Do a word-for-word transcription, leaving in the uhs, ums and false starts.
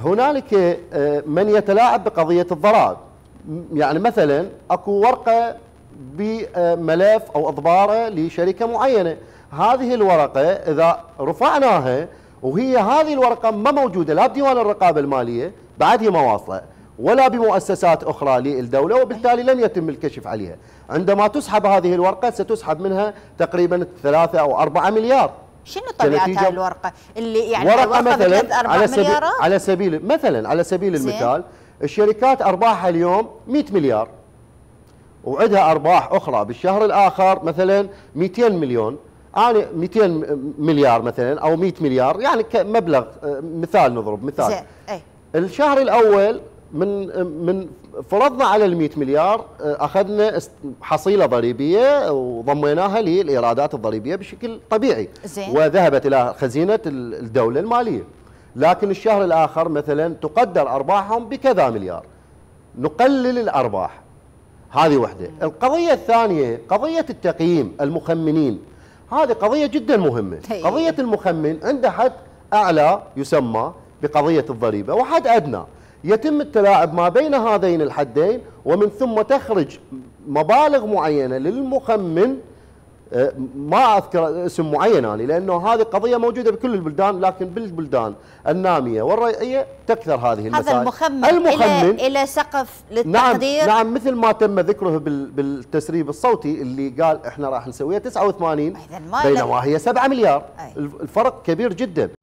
هنالك من يتلاعب بقضية الضرائب. يعني مثلا اكو ورقة بملف او اضباره لشركة معينة، هذه الورقة اذا رفعناها وهي هذه الورقة ما موجودة لا بديوان الرقابة المالية بعد هي ما واصلة ولا بمؤسسات اخرى للدولة، وبالتالي لن يتم الكشف عليها. عندما تسحب هذه الورقة ستسحب منها تقريبا ثلاثة او أربعة مليار. شنو طبيعة هذه الورقة؟ اللي يعني ورقة الورقة مثلا على سبيل مليارات؟ على سبيل مثلا على سبيل المثال الشركات ارباحها اليوم مئة مليار وعندها ارباح اخرى بالشهر الاخر مثلا مئتين مليون، انا مئتين مليار مثلا او مئة مليار، يعني مبلغ مثال نضرب مثال. زين. اي الشهر الاول من من فرضنا على ال مئة مليار اخذنا حصيله ضريبيه وضميناها للايرادات الضريبيه بشكل طبيعي. زين. وذهبت الى خزينه الدوله الماليه. لكن الشهر الاخر مثلا تقدر ارباحهم بكذا مليار، نقلل الارباح. هذه وحده. القضيه الثانيه قضيه التقييم المخمنين، هذه قضيه جدا مهمه. قضيه المخمن عنده حد اعلى يسمى بقضيه الضريبه وحد ادنى، يتم التلاعب ما بين هذين الحدين ومن ثم تخرج مبالغ معينه للمخمن. ما اذكر اسم معين يعني لانه هذه قضيه موجوده بكل البلدان، لكن بالبلدان الناميه والريعيه تكثر هذه المسائل. هذا المخمن, المخمن الى الى سقف للتقدير. نعم, نعم مثل ما تم ذكره بالتسريب الصوتي اللي قال احنا راح نسويها تسعة وثمانين بينما هي سبعة مليار. الفرق كبير جدا.